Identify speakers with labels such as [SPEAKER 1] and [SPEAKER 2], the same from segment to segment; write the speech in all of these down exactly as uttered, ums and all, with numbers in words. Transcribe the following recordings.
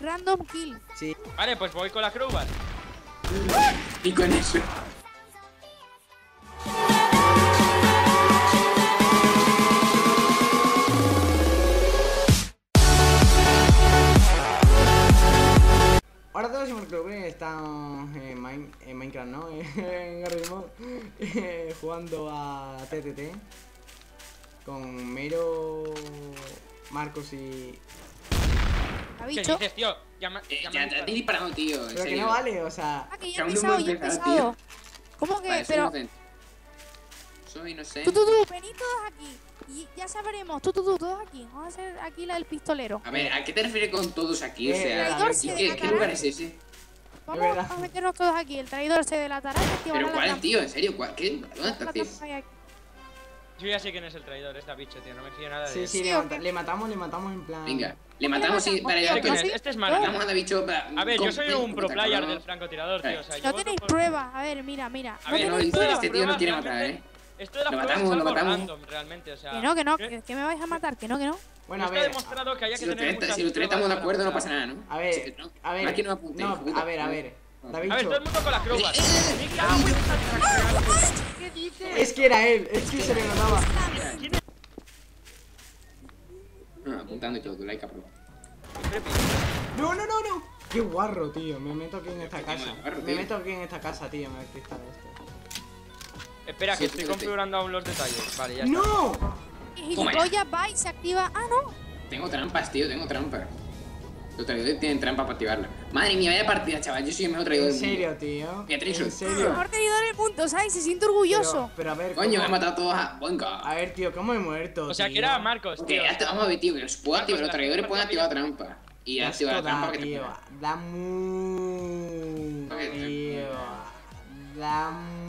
[SPEAKER 1] random kill.
[SPEAKER 2] Sí.
[SPEAKER 3] Vale, pues voy con la crowbar.
[SPEAKER 4] Y con eso.
[SPEAKER 2] Ahora todos hemos creo que estamos en, Mine, en Minecraft, ¿no? En Garry's Mod, eh, jugando a T T T con Mero, Marcos y...
[SPEAKER 1] ¿Ha
[SPEAKER 3] ¿Qué
[SPEAKER 1] dicho?
[SPEAKER 3] dices, tío? Ya me,
[SPEAKER 4] Eh,
[SPEAKER 3] ya me
[SPEAKER 4] ya
[SPEAKER 3] han
[SPEAKER 4] te
[SPEAKER 3] disparado.
[SPEAKER 4] estoy disparando, tío. En
[SPEAKER 2] Pero que
[SPEAKER 4] serio.
[SPEAKER 2] no vale, o sea...
[SPEAKER 1] Ah, que
[SPEAKER 4] Que
[SPEAKER 1] ya he
[SPEAKER 4] aún no
[SPEAKER 1] empezado,
[SPEAKER 4] hemos
[SPEAKER 1] ya he
[SPEAKER 4] empezado,
[SPEAKER 1] empezado.
[SPEAKER 4] tío.
[SPEAKER 1] ¿Cómo que?
[SPEAKER 4] Vale, soy
[SPEAKER 1] Pero...
[SPEAKER 4] inocente. Soy inocente.
[SPEAKER 1] Tú, tú, tú, venid todos aquí. Y ya sabremos. Tú, tú, tú, todos aquí. Vamos a hacer aquí la del pistolero.
[SPEAKER 4] A ver, ¿a qué te refieres con todos aquí? O
[SPEAKER 2] Eh,
[SPEAKER 4] sea,
[SPEAKER 1] traidor
[SPEAKER 4] ¿qué,
[SPEAKER 1] se
[SPEAKER 4] qué,
[SPEAKER 1] delatará.
[SPEAKER 4] qué lugar es ese?
[SPEAKER 1] Vamos
[SPEAKER 2] verdad.
[SPEAKER 1] a meternos todos aquí. El traidor se delatará y activará
[SPEAKER 4] ¿Pero
[SPEAKER 1] la
[SPEAKER 4] cuál,
[SPEAKER 1] trampa.
[SPEAKER 4] tío? ¿En serio? ¿Cuál? ¿Qué? ¿Dónde
[SPEAKER 1] La
[SPEAKER 4] estás, tío?
[SPEAKER 1] trampa hay aquí.
[SPEAKER 3] Yo ya sé quién es el traidor, esta bicho, tío. No me fío nada de
[SPEAKER 2] Sí,
[SPEAKER 3] él.
[SPEAKER 2] sí,
[SPEAKER 1] Sí,
[SPEAKER 2] le,
[SPEAKER 1] ¿o
[SPEAKER 2] mata-
[SPEAKER 1] qué?
[SPEAKER 2] le matamos, le matamos en plan...
[SPEAKER 4] Venga, le matamos y para
[SPEAKER 1] Oye,
[SPEAKER 4] allá.
[SPEAKER 3] ¿Este quién
[SPEAKER 1] ¿sí?
[SPEAKER 3] es? Este es
[SPEAKER 1] Yo-
[SPEAKER 3] Marco.
[SPEAKER 4] Matamos a bicho para...
[SPEAKER 3] A ver, yo soy
[SPEAKER 4] con-
[SPEAKER 3] un pro
[SPEAKER 4] con-
[SPEAKER 3] player
[SPEAKER 4] con-
[SPEAKER 3] del francotirador, tío. O sea, yo
[SPEAKER 1] No
[SPEAKER 3] voto
[SPEAKER 1] tenéis
[SPEAKER 3] por-
[SPEAKER 1] pruebas. A ver, mira, mira.
[SPEAKER 3] A
[SPEAKER 1] No
[SPEAKER 3] ver,
[SPEAKER 4] no,
[SPEAKER 1] tenéis
[SPEAKER 4] este-
[SPEAKER 1] pruebas.
[SPEAKER 4] este tío no
[SPEAKER 3] pruebas
[SPEAKER 4] quiere matar,
[SPEAKER 3] realmente-
[SPEAKER 4] ¿eh?
[SPEAKER 3] Esto de las
[SPEAKER 4] Lo
[SPEAKER 3] pruebas
[SPEAKER 4] matamos,
[SPEAKER 3] es
[SPEAKER 4] lo
[SPEAKER 3] algo
[SPEAKER 4] matamos.
[SPEAKER 3] random, realmente, o sea...
[SPEAKER 1] Que no, que no,
[SPEAKER 3] yo-
[SPEAKER 1] que, que me vais a matar. Que no, que no.
[SPEAKER 2] Bueno, a
[SPEAKER 3] Esto ha
[SPEAKER 2] ver...
[SPEAKER 3] demostrado que haya que
[SPEAKER 4] Si los
[SPEAKER 3] tener
[SPEAKER 4] tres
[SPEAKER 3] muchas
[SPEAKER 4] si los tres estamos de
[SPEAKER 3] pruebas
[SPEAKER 4] acuerdo, no
[SPEAKER 3] para
[SPEAKER 4] pasa nada, ¿no?
[SPEAKER 2] A ver,
[SPEAKER 4] Sí, ¿no?
[SPEAKER 2] a ver...
[SPEAKER 4] Aquí no apunte,
[SPEAKER 2] no,
[SPEAKER 4] hijo puta.
[SPEAKER 2] a ver, a ver... David,
[SPEAKER 3] A ver, todo el mundo con la crowbar. Me cago en ¿Qué dices?
[SPEAKER 2] es que era él, es que se le notaba.
[SPEAKER 3] ¿Quién es?
[SPEAKER 4] Ah, apuntando y todo, tu like, cabrón.
[SPEAKER 2] No, no, no, no. Qué guarro, tío. Me meto aquí en esta
[SPEAKER 4] Qué tema
[SPEAKER 2] casa.
[SPEAKER 4] de guarro,
[SPEAKER 2] Me
[SPEAKER 4] tío.
[SPEAKER 2] meto aquí en esta casa, tío. Me he esto.
[SPEAKER 3] Espera,
[SPEAKER 4] Sí,
[SPEAKER 3] que estoy
[SPEAKER 4] sí, sí.
[SPEAKER 3] configurando aún los detalles. Vale, ya está.
[SPEAKER 2] ¡No!
[SPEAKER 1] Y
[SPEAKER 4] Toma
[SPEAKER 1] gilipollas va y se activa. Ah, no.
[SPEAKER 4] Tengo trampas, tío, tengo trampas. Los traidores tienen trampas para activarla. Madre mía, vaya partida, chaval. Yo soy el mejor traidor
[SPEAKER 2] En
[SPEAKER 4] del mundo.
[SPEAKER 2] serio, tío.
[SPEAKER 4] Beatriz,
[SPEAKER 2] En
[SPEAKER 4] soy-
[SPEAKER 2] serio.
[SPEAKER 1] Mejor traidor del mundo, ¿sabes? Se siente orgulloso.
[SPEAKER 2] Pero, pero a ver,
[SPEAKER 4] Coño, me
[SPEAKER 2] ¿cómo?
[SPEAKER 4] he matado a todos a... Venga.
[SPEAKER 2] A ver, tío, ¿cómo he muerto?
[SPEAKER 3] O sea,
[SPEAKER 2] tío?
[SPEAKER 3] que era Marcos,
[SPEAKER 4] Ok,
[SPEAKER 3] tío.
[SPEAKER 4] hasta- vamos a ver, tío, que los puedo
[SPEAKER 3] Marcos,
[SPEAKER 4] activar. Los
[SPEAKER 3] la
[SPEAKER 4] traidores
[SPEAKER 3] gente
[SPEAKER 4] pueden
[SPEAKER 3] partida
[SPEAKER 4] activar trampa. Y
[SPEAKER 2] Da
[SPEAKER 4] activar la
[SPEAKER 2] asco,
[SPEAKER 4] trampa
[SPEAKER 2] da,
[SPEAKER 4] que te
[SPEAKER 2] tío.
[SPEAKER 4] ponga.
[SPEAKER 2] Da mu...
[SPEAKER 4] Ok,
[SPEAKER 2] Tío. Da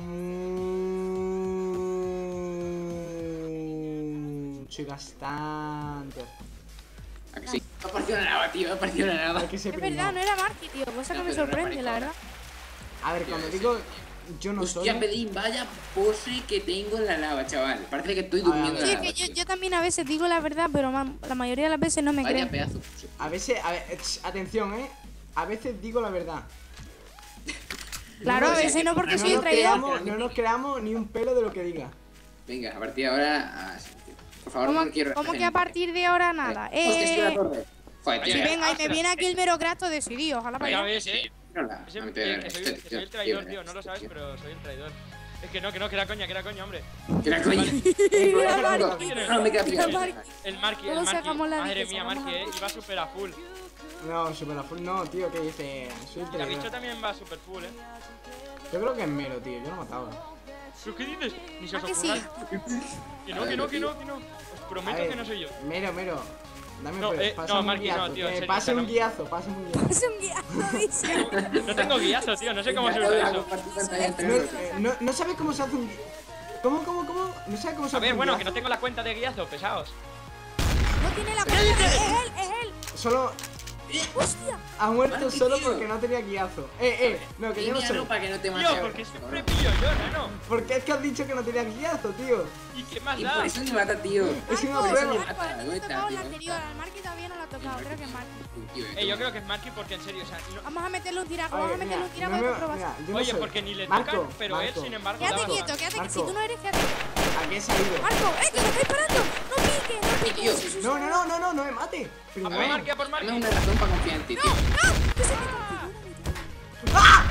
[SPEAKER 2] mucho bastante.
[SPEAKER 4] ¿A que sí? Me ha parecido una lava, tío, me ha parecido una lava.
[SPEAKER 2] Hay que ser
[SPEAKER 1] Es verdad, no era Marky, tío. Cosa que
[SPEAKER 4] No,
[SPEAKER 1] me
[SPEAKER 4] pero era
[SPEAKER 1] sorprende, la
[SPEAKER 4] maricona.
[SPEAKER 1] verdad.
[SPEAKER 2] A ver, cuando digo yo no soy...
[SPEAKER 4] Hostia, Pedín, vaya pose que tengo en la lava, chaval. Parece que estoy
[SPEAKER 2] A ver,
[SPEAKER 4] durmiendo
[SPEAKER 2] a
[SPEAKER 4] en
[SPEAKER 1] Sí,
[SPEAKER 4] la
[SPEAKER 1] es
[SPEAKER 4] lava.
[SPEAKER 1] que yo,
[SPEAKER 4] tío.
[SPEAKER 1] yo también a veces digo la verdad, pero ma- la mayoría de las veces no me
[SPEAKER 4] Vaya
[SPEAKER 1] creen.
[SPEAKER 4] pedazo de pose.
[SPEAKER 2] A veces, a ver, ch, atención, eh. A veces digo la verdad.
[SPEAKER 1] Claro, a
[SPEAKER 4] o sea,
[SPEAKER 1] veces
[SPEAKER 4] que
[SPEAKER 1] no porque
[SPEAKER 2] No
[SPEAKER 1] soy el
[SPEAKER 2] nos,
[SPEAKER 1] traidor.
[SPEAKER 2] creamos, no nos creamos ni un pelo de lo que diga.
[SPEAKER 4] Venga, a partir de ahora... ah, sí, tío. Por favor,
[SPEAKER 1] ¿Cómo,
[SPEAKER 4] no quiero...
[SPEAKER 1] cómo que a partir de ahora nada?
[SPEAKER 4] Hostia, estoy en la
[SPEAKER 1] Eh,
[SPEAKER 4] torre. Joder, tío.
[SPEAKER 1] si
[SPEAKER 4] eh,
[SPEAKER 1] venga y me
[SPEAKER 3] ostras.
[SPEAKER 1] viene aquí el merocrato decidido, ojalá para
[SPEAKER 3] Ya
[SPEAKER 1] allá.
[SPEAKER 3] ves, eh.
[SPEAKER 4] Mírala,
[SPEAKER 3] Ese-
[SPEAKER 4] no me
[SPEAKER 3] eh,
[SPEAKER 4] te-
[SPEAKER 3] que soy,
[SPEAKER 4] este,
[SPEAKER 3] que soy
[SPEAKER 4] tío,
[SPEAKER 3] el traidor,
[SPEAKER 4] tío,
[SPEAKER 3] tío. No lo
[SPEAKER 4] este,
[SPEAKER 3] sabes,
[SPEAKER 4] tío.
[SPEAKER 3] pero soy el traidor. Es que no, que no, que era coña, que era coña, hombre.
[SPEAKER 4] ¿Qué era coña?
[SPEAKER 1] Mira,
[SPEAKER 4] No,
[SPEAKER 1] Marky.
[SPEAKER 4] no me queda
[SPEAKER 1] Mira,
[SPEAKER 4] pillado.
[SPEAKER 1] Marky.
[SPEAKER 3] El Marky, el
[SPEAKER 1] Todos
[SPEAKER 3] Marky.
[SPEAKER 1] sacamos la
[SPEAKER 3] Madre
[SPEAKER 1] diez,
[SPEAKER 3] mía,
[SPEAKER 1] sacamos
[SPEAKER 3] Marky,
[SPEAKER 1] la
[SPEAKER 3] eh. Iba super a full.
[SPEAKER 2] No, super a full no, tío, ¿qué dice? Soy el
[SPEAKER 3] La bicho
[SPEAKER 2] traidor.
[SPEAKER 3] también va super full, eh.
[SPEAKER 2] Yo creo que es mero, tío, yo lo he matado.
[SPEAKER 3] ¿Pero qué dices? Ni se
[SPEAKER 1] ¿A
[SPEAKER 3] os
[SPEAKER 1] que sí?
[SPEAKER 3] ocurra. Que no, que no, que no, que no. Os
[SPEAKER 2] A
[SPEAKER 3] prometo
[SPEAKER 2] ver,
[SPEAKER 3] que no soy yo.
[SPEAKER 2] Mero, mero. Dame
[SPEAKER 3] No,
[SPEAKER 2] pues,
[SPEAKER 3] eh,
[SPEAKER 2] pásame
[SPEAKER 3] no, Marky,
[SPEAKER 2] un guiazo.
[SPEAKER 3] no, tío, en
[SPEAKER 2] eh,
[SPEAKER 3] serio,
[SPEAKER 2] pase
[SPEAKER 3] o sea,
[SPEAKER 2] un
[SPEAKER 3] no-
[SPEAKER 2] guiazo, pase un guiazo.
[SPEAKER 1] Es un guiazo, dice.
[SPEAKER 3] No tengo guiazo, tío. No sé cómo se
[SPEAKER 4] Venga,
[SPEAKER 3] usa
[SPEAKER 4] hago
[SPEAKER 3] eso.
[SPEAKER 4] partir pantalla entre
[SPEAKER 2] No,
[SPEAKER 4] nosotros.
[SPEAKER 2] eh, no, no sabes cómo se hace un guiazo. ¿Cómo, cómo, cómo? No sabes cómo se
[SPEAKER 3] A
[SPEAKER 2] hace
[SPEAKER 3] ver,
[SPEAKER 2] un
[SPEAKER 3] bueno, que
[SPEAKER 2] guiazo.
[SPEAKER 3] no tengo la cuenta de guiazo, pesados.
[SPEAKER 1] No tiene la cuenta. Es él, es él.
[SPEAKER 2] Solo
[SPEAKER 1] Hostia.
[SPEAKER 2] ha muerto
[SPEAKER 4] Marky,
[SPEAKER 2] solo
[SPEAKER 4] tío.
[SPEAKER 2] porque no tenía guiazo. Eh, eh, no, que yo no
[SPEAKER 4] Línea,
[SPEAKER 2] sé.
[SPEAKER 4] no, para que no te mate.
[SPEAKER 3] Tío, porque siempre pillo yo, nano.
[SPEAKER 2] ¿Por qué es que has dicho que no tenía guiazo, tío?
[SPEAKER 3] ¿Y qué más
[SPEAKER 4] Y
[SPEAKER 3] da?
[SPEAKER 4] por eso ni mata, tío.
[SPEAKER 2] Es una
[SPEAKER 1] Marco,
[SPEAKER 2] prueba.
[SPEAKER 1] Marco, a mí me
[SPEAKER 4] ¿Dónde
[SPEAKER 1] ha
[SPEAKER 4] está,
[SPEAKER 1] tocado
[SPEAKER 4] tío?
[SPEAKER 1] la anterior. Al Marky todavía no lo ha tocado. Creo que es Marky.
[SPEAKER 4] Tío,
[SPEAKER 3] Eh, yo creo que es Marky porque en serio, o sea, no-
[SPEAKER 1] Vamos a meterle un tiraco.
[SPEAKER 2] A
[SPEAKER 1] Vamos a
[SPEAKER 2] ver,
[SPEAKER 1] meterle
[SPEAKER 2] mira,
[SPEAKER 1] un tiraco
[SPEAKER 2] no
[SPEAKER 1] de
[SPEAKER 2] me-
[SPEAKER 1] comprobación.
[SPEAKER 2] mira, yo no
[SPEAKER 3] Oye,
[SPEAKER 2] soy-
[SPEAKER 3] porque ni le
[SPEAKER 2] Marco,
[SPEAKER 3] tocan, pero él,
[SPEAKER 2] Marco,
[SPEAKER 3] sin embargo,
[SPEAKER 1] Quédate
[SPEAKER 3] daba
[SPEAKER 1] quieto,
[SPEAKER 3] todas.
[SPEAKER 1] quédate quieto. Si
[SPEAKER 2] Marco.
[SPEAKER 1] tú no eres, quédate quieto.
[SPEAKER 2] ¿A qué se ha ido?
[SPEAKER 1] Marco, eh, que me está disparando. No piques, no
[SPEAKER 4] Marky, tío.
[SPEAKER 1] piques.
[SPEAKER 2] No, no, no, no, no, no me mate.
[SPEAKER 3] A
[SPEAKER 2] Primero.
[SPEAKER 3] por Marky, a por
[SPEAKER 4] Dame
[SPEAKER 3] Marky.
[SPEAKER 4] una razón para confiar en ti, tío.
[SPEAKER 1] No, que se me configura mi
[SPEAKER 2] ¡Ah!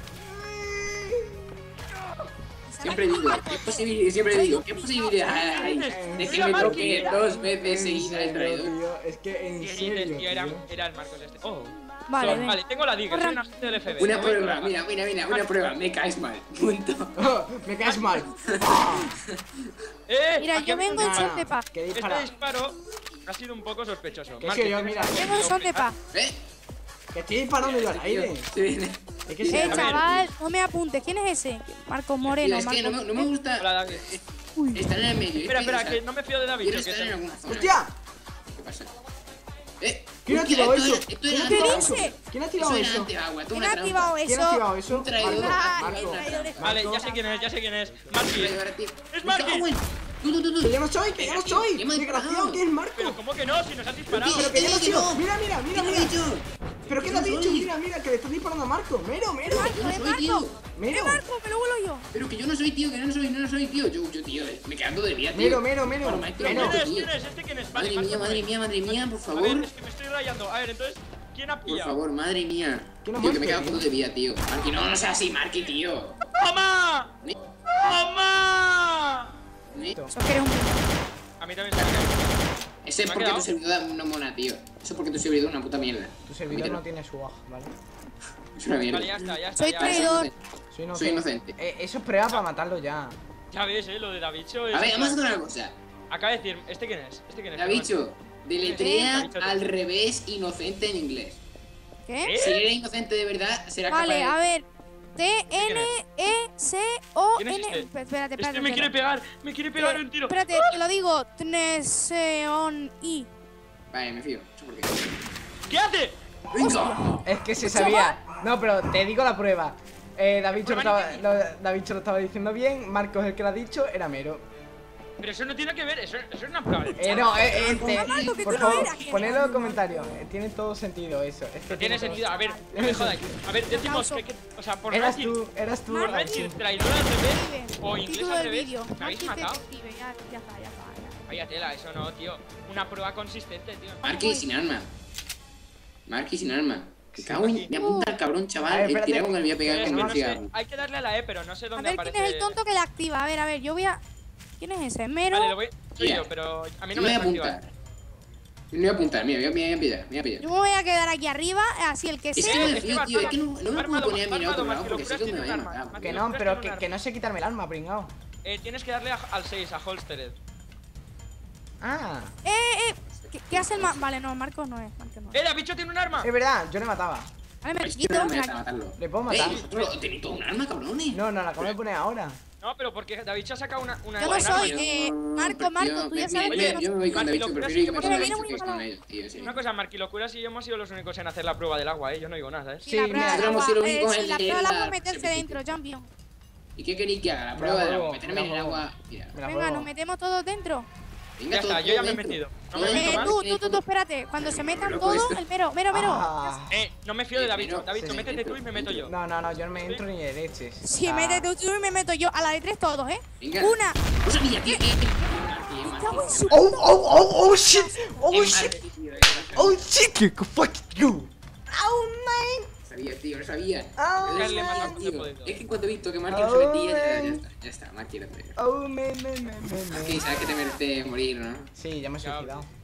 [SPEAKER 4] Siempre digo, ¿qué posibilidad, siempre digo, ¿qué posibilidad hay de que me toque dos veces
[SPEAKER 2] En
[SPEAKER 4] seguida el
[SPEAKER 2] serio,
[SPEAKER 4] traidor?
[SPEAKER 2] tío, es que en
[SPEAKER 3] ¿Qué dices,
[SPEAKER 2] serio,
[SPEAKER 3] tío? Era,
[SPEAKER 2] tío.
[SPEAKER 3] era el Marcos este. Oh.
[SPEAKER 1] Vale,
[SPEAKER 3] So-
[SPEAKER 1] ven.
[SPEAKER 3] vale, tengo la diga, soy
[SPEAKER 1] Corran.
[SPEAKER 3] un agente del F B I.
[SPEAKER 4] Una
[SPEAKER 3] No voy a
[SPEAKER 4] prueba,
[SPEAKER 3] probar.
[SPEAKER 4] mira, mira, mira, una prueba, me caes mal. Punto.
[SPEAKER 2] Oh, me caes mal. Ah,
[SPEAKER 3] ¡Eh!
[SPEAKER 1] Mira,
[SPEAKER 3] aquí
[SPEAKER 1] yo
[SPEAKER 3] ha habido
[SPEAKER 1] vengo
[SPEAKER 3] un
[SPEAKER 1] en
[SPEAKER 3] disparo.
[SPEAKER 1] son de paz.
[SPEAKER 2] que
[SPEAKER 3] Este
[SPEAKER 2] dispara.
[SPEAKER 3] disparo ha sido un poco sospechoso.
[SPEAKER 2] Que
[SPEAKER 3] Marky,
[SPEAKER 2] sí, yo,
[SPEAKER 3] ¿tienes
[SPEAKER 2] mira.
[SPEAKER 3] algo
[SPEAKER 1] Vengo en
[SPEAKER 3] que
[SPEAKER 1] son de
[SPEAKER 3] opinar?
[SPEAKER 1] paz.
[SPEAKER 4] ¿Eh?
[SPEAKER 2] Que estoy disparando yo al aire.
[SPEAKER 4] Se viene.
[SPEAKER 2] Es que sí.
[SPEAKER 1] Eh,
[SPEAKER 3] ver.
[SPEAKER 1] chaval, no me apuntes. ¿Quién es ese? Marcos
[SPEAKER 4] Tío,
[SPEAKER 1] Moreno.
[SPEAKER 4] es que no me,
[SPEAKER 1] Marcos-
[SPEAKER 4] no me gusta
[SPEAKER 3] Hola, David.
[SPEAKER 1] Uy.
[SPEAKER 4] estar en el medio.
[SPEAKER 3] Espera,
[SPEAKER 4] es que,
[SPEAKER 3] espera,
[SPEAKER 4] o sea,
[SPEAKER 3] que no me fío de David.
[SPEAKER 4] quiero
[SPEAKER 3] yo qué
[SPEAKER 4] estar en
[SPEAKER 3] sé.
[SPEAKER 4] alguna zona.
[SPEAKER 2] ¡Hostia!
[SPEAKER 4] ¿Qué pasa? ¿Eh?
[SPEAKER 2] ¿Quién ha
[SPEAKER 4] Hostia,
[SPEAKER 2] activado
[SPEAKER 4] esto
[SPEAKER 2] eso?
[SPEAKER 4] era- esto
[SPEAKER 2] ¿Quién
[SPEAKER 4] era
[SPEAKER 2] ha
[SPEAKER 1] ¿Qué
[SPEAKER 2] activado
[SPEAKER 4] trampa.
[SPEAKER 2] eso?
[SPEAKER 1] dice?
[SPEAKER 2] ¿Quién ha
[SPEAKER 4] Eso
[SPEAKER 2] activado
[SPEAKER 4] era
[SPEAKER 2] eso?
[SPEAKER 4] antiagua, tú
[SPEAKER 1] ¿Quién
[SPEAKER 4] una
[SPEAKER 1] ha activado
[SPEAKER 4] trampa.
[SPEAKER 2] ¿Quién ha
[SPEAKER 1] eso?
[SPEAKER 2] activado eso?
[SPEAKER 4] Un traidor.
[SPEAKER 1] Ah,
[SPEAKER 2] Marco,
[SPEAKER 1] el
[SPEAKER 2] Marco.
[SPEAKER 1] traidor es-
[SPEAKER 3] Vale, ya
[SPEAKER 2] Marco.
[SPEAKER 3] sé quién es, ya sé quién es.
[SPEAKER 4] Un
[SPEAKER 3] Marky.
[SPEAKER 4] traidor a ti.
[SPEAKER 3] ¡Es
[SPEAKER 4] Me cago
[SPEAKER 3] Marky!
[SPEAKER 4] en- Tú, tú, tú, tú.
[SPEAKER 2] Que yo no soy, que yo no soy.
[SPEAKER 4] ¿Qué me ha
[SPEAKER 2] Desgraciado,
[SPEAKER 4] disparado?
[SPEAKER 2] que es Marco.
[SPEAKER 3] Pero ¿cómo que no? Si nos han disparado.
[SPEAKER 2] Pero que yo no
[SPEAKER 4] que
[SPEAKER 2] soy.
[SPEAKER 4] no.
[SPEAKER 2] Mira, mira, mira,
[SPEAKER 4] ¿Qué te he
[SPEAKER 2] mira.
[SPEAKER 4] dicho?
[SPEAKER 2] ¿Pero qué te ha dicho? Mira, mira, que le están disparando a Marco. Mero, Mero.
[SPEAKER 1] Marco,
[SPEAKER 4] Yo no
[SPEAKER 1] es
[SPEAKER 4] soy,
[SPEAKER 1] Marco.
[SPEAKER 4] tío.
[SPEAKER 1] ¡Eh,
[SPEAKER 2] Mero.
[SPEAKER 1] Marco! ¡Me lo vuelo yo!
[SPEAKER 4] Pero que yo no soy, tío, que no soy, no soy, tío. Yo, yo, tío, me quedando de vida, tío.
[SPEAKER 2] Mero, Mero, Mero.
[SPEAKER 4] Bueno, maestro,
[SPEAKER 2] Mero.
[SPEAKER 3] ¿Quién es?
[SPEAKER 4] tío.
[SPEAKER 3] ¿Quién es? ¿Este quién es? Vale,
[SPEAKER 4] Madre mía,
[SPEAKER 3] Marco,
[SPEAKER 4] madre
[SPEAKER 3] no.
[SPEAKER 4] mía, madre mía, por
[SPEAKER 3] A ver,
[SPEAKER 4] favor.
[SPEAKER 3] es que me estoy rayando. A ver, entonces, ¿quién ha
[SPEAKER 4] Por
[SPEAKER 3] pillado?
[SPEAKER 4] favor, madre mía.
[SPEAKER 2] ¿Quién ha
[SPEAKER 4] Tío, que me
[SPEAKER 2] muerto,
[SPEAKER 4] queda poco de vida, tío. Marky, no, no seas así, Marky, tío.
[SPEAKER 3] ¡Mamá!
[SPEAKER 4] Ne-
[SPEAKER 3] ¡Mamá!
[SPEAKER 4] ne-
[SPEAKER 1] Eso que eres un...
[SPEAKER 3] A mí también se me ha quedado.
[SPEAKER 4] Eso es
[SPEAKER 3] ¿Me ha
[SPEAKER 4] porque
[SPEAKER 3] quedado?
[SPEAKER 4] tu servidor no mona, tío. Eso es porque tu servidor es una puta mierda.
[SPEAKER 2] Tu servidor no tiene swag, ¿vale?
[SPEAKER 4] Es una mierda.
[SPEAKER 3] Vale, ya está, ya está.
[SPEAKER 1] Soy
[SPEAKER 3] ya.
[SPEAKER 1] traidor.
[SPEAKER 2] Soy inocente.
[SPEAKER 4] Soy inocente.
[SPEAKER 2] Eh, eso es prueba para matarlo ya.
[SPEAKER 3] Ya ves, eh, lo de Davicho es...
[SPEAKER 4] A ver, vamos a hacer una cosa.
[SPEAKER 3] Acaba de decir, ¿este quién es? ¿Este quién es?
[SPEAKER 4] Davicho, deletrea
[SPEAKER 3] Davicho,
[SPEAKER 4] al revés inocente en inglés.
[SPEAKER 1] ¿Qué?
[SPEAKER 3] ¿Eh?
[SPEAKER 4] Si eres inocente de verdad, serás
[SPEAKER 1] Vale,
[SPEAKER 4] capaz
[SPEAKER 1] a
[SPEAKER 4] de...
[SPEAKER 1] ver. T N E C O
[SPEAKER 3] ¿Quién es
[SPEAKER 1] N...
[SPEAKER 3] este?
[SPEAKER 1] Espérate, espérate.
[SPEAKER 3] Este me quiere
[SPEAKER 1] espérate.
[SPEAKER 3] pegar, me quiere pegar un tiro.
[SPEAKER 1] Espérate, te lo digo. Tneseon I.
[SPEAKER 4] Vale, me fío. ¿Eso por qué?
[SPEAKER 3] ¿Qué hace?
[SPEAKER 4] ¡Venga!
[SPEAKER 2] Es que se sabía. No, pero te digo la prueba. Eh, David lo
[SPEAKER 3] Prueba
[SPEAKER 2] estaba,
[SPEAKER 3] ni-
[SPEAKER 2] lo, David lo estaba diciendo bien. Marcos el que lo ha dicho era Mero.
[SPEAKER 3] Pero eso no tiene que ver, eso, eso es una prueba de...
[SPEAKER 2] Eh, no, eh, eh, te-
[SPEAKER 1] Marco, que
[SPEAKER 2] por
[SPEAKER 1] tú no
[SPEAKER 2] favor,
[SPEAKER 1] eras, que-
[SPEAKER 2] ponedlo en comentarios. Eh, tiene todo sentido eso. Es que
[SPEAKER 3] No tiene
[SPEAKER 2] todo-
[SPEAKER 3] sentido, a ver, no me jodáis. A ver, decimos que, que- o sea, por no
[SPEAKER 2] Eras
[SPEAKER 3] decir,
[SPEAKER 2] tú, eras tú.
[SPEAKER 3] por no
[SPEAKER 2] David.
[SPEAKER 3] decir traidor al revés
[SPEAKER 1] Detective.
[SPEAKER 3] o inglés
[SPEAKER 1] Título
[SPEAKER 3] al
[SPEAKER 1] del
[SPEAKER 3] revés,
[SPEAKER 1] vídeo.
[SPEAKER 3] me habéis
[SPEAKER 1] Marky
[SPEAKER 3] matado.
[SPEAKER 1] Detective. Ya, ya está, ya está. ya.
[SPEAKER 3] Vaya tela, eso no, tío. Una prueba consistente, tío.
[SPEAKER 4] Marky sin arma. Marky sin arma. Que cago en...
[SPEAKER 3] Marky.
[SPEAKER 4] Me apunta el cabrón,
[SPEAKER 2] A
[SPEAKER 4] chaval.
[SPEAKER 2] ver,
[SPEAKER 4] El
[SPEAKER 2] espérate.
[SPEAKER 4] tirado con el voy a pegar
[SPEAKER 3] Es
[SPEAKER 4] con
[SPEAKER 3] que
[SPEAKER 4] un
[SPEAKER 3] no sé,
[SPEAKER 4] cigarro.
[SPEAKER 3] hay que darle a la E, pero no sé
[SPEAKER 1] A
[SPEAKER 3] dónde
[SPEAKER 1] ver,
[SPEAKER 3] aparece.
[SPEAKER 1] ¿quién es el tonto que la activa? A ver, a ver, yo voy a... ¿Quién es ese? ¿Mero?
[SPEAKER 3] Vale, lo voy. Soy
[SPEAKER 4] Mira.
[SPEAKER 3] yo, pero a mí
[SPEAKER 4] Yo
[SPEAKER 3] no
[SPEAKER 4] me
[SPEAKER 3] me
[SPEAKER 4] voy a
[SPEAKER 3] deja
[SPEAKER 4] apuntar.
[SPEAKER 3] activar.
[SPEAKER 4] Yo me voy a apuntar, mira, me voy a, me voy a pillar, me voy a pillar.
[SPEAKER 1] Yo me voy a quedar aquí arriba, así el que
[SPEAKER 4] Es que
[SPEAKER 1] sea.
[SPEAKER 4] no me
[SPEAKER 3] es que
[SPEAKER 4] fío,
[SPEAKER 3] va
[SPEAKER 4] tío, es
[SPEAKER 3] armado,
[SPEAKER 4] que no, no me
[SPEAKER 3] va
[SPEAKER 4] puedo
[SPEAKER 3] armado,
[SPEAKER 4] poner a
[SPEAKER 3] va
[SPEAKER 4] mirar a otro
[SPEAKER 3] armado,
[SPEAKER 4] lado porque sé que
[SPEAKER 3] Marky
[SPEAKER 4] me
[SPEAKER 3] Locuras
[SPEAKER 4] vayan a
[SPEAKER 3] tiene un
[SPEAKER 4] matar.
[SPEAKER 3] arma.
[SPEAKER 2] Que
[SPEAKER 3] Marky
[SPEAKER 2] no,
[SPEAKER 3] Locuras
[SPEAKER 2] pero
[SPEAKER 3] tiene
[SPEAKER 2] que,
[SPEAKER 3] un
[SPEAKER 2] que
[SPEAKER 3] arma.
[SPEAKER 2] no sé quitarme el arma, pringao.
[SPEAKER 3] Eh, tienes que darle a- al seis, a Holstered.
[SPEAKER 2] Ah,
[SPEAKER 1] Eh, eh. ¿Qué, qué hace el ma... Vale, no, Marcos no es. Marcos no es.
[SPEAKER 3] ¡Eh, Davicho tiene un arma!
[SPEAKER 2] es verdad, yo le mataba.
[SPEAKER 1] Vale, me
[SPEAKER 4] Ay,
[SPEAKER 1] quito.
[SPEAKER 4] no me
[SPEAKER 1] me
[SPEAKER 4] voy a
[SPEAKER 1] la-
[SPEAKER 4] matarlo.
[SPEAKER 2] Le puedo
[SPEAKER 4] ¡Eh,
[SPEAKER 2] matar.
[SPEAKER 4] vosotros tenéis todo un arma, cabrones!
[SPEAKER 2] No, no, la acabo de poner ahora.
[SPEAKER 3] No, pero porque Davicho ha sacado una. una
[SPEAKER 1] Yo no
[SPEAKER 3] un arma.
[SPEAKER 1] soy, eh, Marco, Marco, tú ya sabes
[SPEAKER 4] Mira,
[SPEAKER 1] que yo no
[SPEAKER 4] yo me voy con
[SPEAKER 3] Marky
[SPEAKER 4] David,
[SPEAKER 3] Locuras
[SPEAKER 4] prefiero
[SPEAKER 3] sí
[SPEAKER 4] ir
[SPEAKER 3] que
[SPEAKER 4] con
[SPEAKER 3] pasa
[SPEAKER 4] David
[SPEAKER 1] nada.
[SPEAKER 4] que con ellos, tío, en serio.
[SPEAKER 3] Una cosa, Marky Locuras y yo hemos sido los únicos en hacer la prueba del agua, eh. Yo no digo nada, ¿sabes?
[SPEAKER 1] Sí,
[SPEAKER 2] Sí,
[SPEAKER 1] la
[SPEAKER 2] mira,
[SPEAKER 1] prueba del
[SPEAKER 4] nosotros hemos
[SPEAKER 1] agua.
[SPEAKER 4] sido los
[SPEAKER 1] Eh,
[SPEAKER 4] únicos
[SPEAKER 1] sí,
[SPEAKER 4] en
[SPEAKER 1] la
[SPEAKER 4] leer
[SPEAKER 1] prueba del agua
[SPEAKER 4] la
[SPEAKER 1] es meterse
[SPEAKER 4] serpiente.
[SPEAKER 1] dentro, champion.
[SPEAKER 4] ¿Y qué queréis que haga? La prueba del
[SPEAKER 2] juego,
[SPEAKER 4] agua, meterme en el
[SPEAKER 2] me la juego.
[SPEAKER 4] agua. Mira,
[SPEAKER 2] Me la
[SPEAKER 1] Venga,
[SPEAKER 2] juego.
[SPEAKER 1] nos metemos todos dentro.
[SPEAKER 4] venga,
[SPEAKER 3] Ya
[SPEAKER 4] todo
[SPEAKER 3] está, yo ya me he
[SPEAKER 4] dentro.
[SPEAKER 3] metido. No
[SPEAKER 4] Todo
[SPEAKER 3] me
[SPEAKER 1] Eh,
[SPEAKER 3] meto
[SPEAKER 4] dentro.
[SPEAKER 3] más.
[SPEAKER 1] tú, tú, tú, tú, espérate. Cuando se metan
[SPEAKER 4] Loco
[SPEAKER 1] todos,
[SPEAKER 4] esto.
[SPEAKER 1] el mero, mero, mero.
[SPEAKER 2] Ah.
[SPEAKER 3] Eh, no me fío de
[SPEAKER 4] Eh,
[SPEAKER 3] Davicho.
[SPEAKER 4] pero-
[SPEAKER 3] Davicho,
[SPEAKER 4] sí,
[SPEAKER 3] métete
[SPEAKER 4] dentro,
[SPEAKER 3] tú y me meto yo.
[SPEAKER 2] No, no, no, yo no me entro ni de leches. O
[SPEAKER 1] Si
[SPEAKER 2] sea,
[SPEAKER 1] métete tú y me meto yo. A la de tres todos, ¿eh?
[SPEAKER 4] Venga.
[SPEAKER 1] Una.
[SPEAKER 4] No sabía, tío. Eh, eh, Marky, eh,
[SPEAKER 1] Cago en su...
[SPEAKER 2] Oh, oh, oh, oh, shit! Oh,
[SPEAKER 4] Eh,
[SPEAKER 2] shit!
[SPEAKER 4] Marky, tío, eh,
[SPEAKER 2] Oh, shit! Fuck you! Oh, man!
[SPEAKER 4] Sabía, tío, lo sabía.
[SPEAKER 2] Oh,
[SPEAKER 3] Caerle
[SPEAKER 4] Lo
[SPEAKER 3] más
[SPEAKER 4] sabía,
[SPEAKER 3] a
[SPEAKER 4] tío.
[SPEAKER 3] José Podito.
[SPEAKER 4] Es que cuando he visto que Marky no se metía, ya, ya
[SPEAKER 2] Oh,
[SPEAKER 4] está, ya está, Marky era traidor.
[SPEAKER 2] Oh, man, man, man, man,
[SPEAKER 4] Marky,
[SPEAKER 2] man.
[SPEAKER 4] sabes que te mereces morir, ¿no?
[SPEAKER 2] Sí, ya me he
[SPEAKER 3] Claro.
[SPEAKER 2] suicidado.